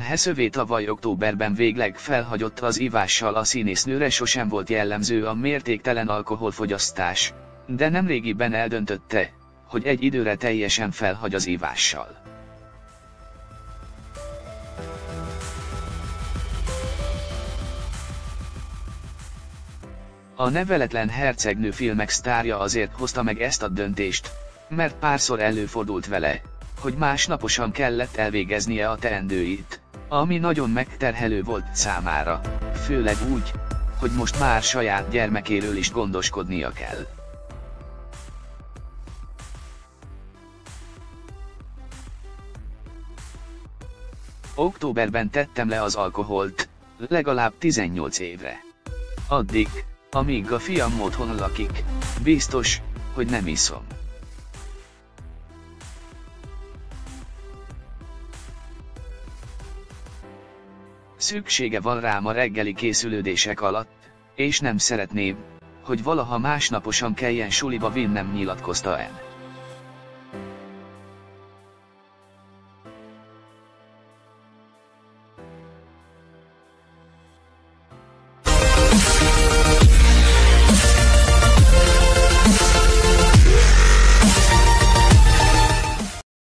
Hathaway tavaly októberben végleg felhagyott az ivással. A színésznőre sosem volt jellemző a mértéktelen alkoholfogyasztás, de nemrégiben eldöntötte, hogy egy időre teljesen felhagy az ivással. A Neveletlen hercegnő filmek sztárja azért hozta meg ezt a döntést, mert párszor előfordult vele, hogy másnaposan kellett elvégeznie a teendőit, ami nagyon megterhelő volt számára, főleg úgy, hogy most már saját gyermekéről is gondoskodnia kell. Októberben tettem le az alkoholt, legalább 18 évre. Addig, amíg a fiam otthon lakik, biztos, hogy nem iszom. Szüksége van rám a reggeli készülődések alatt, és nem szeretném, hogy valaha másnaposan kelljen suliba vinnem, nyilatkozta el.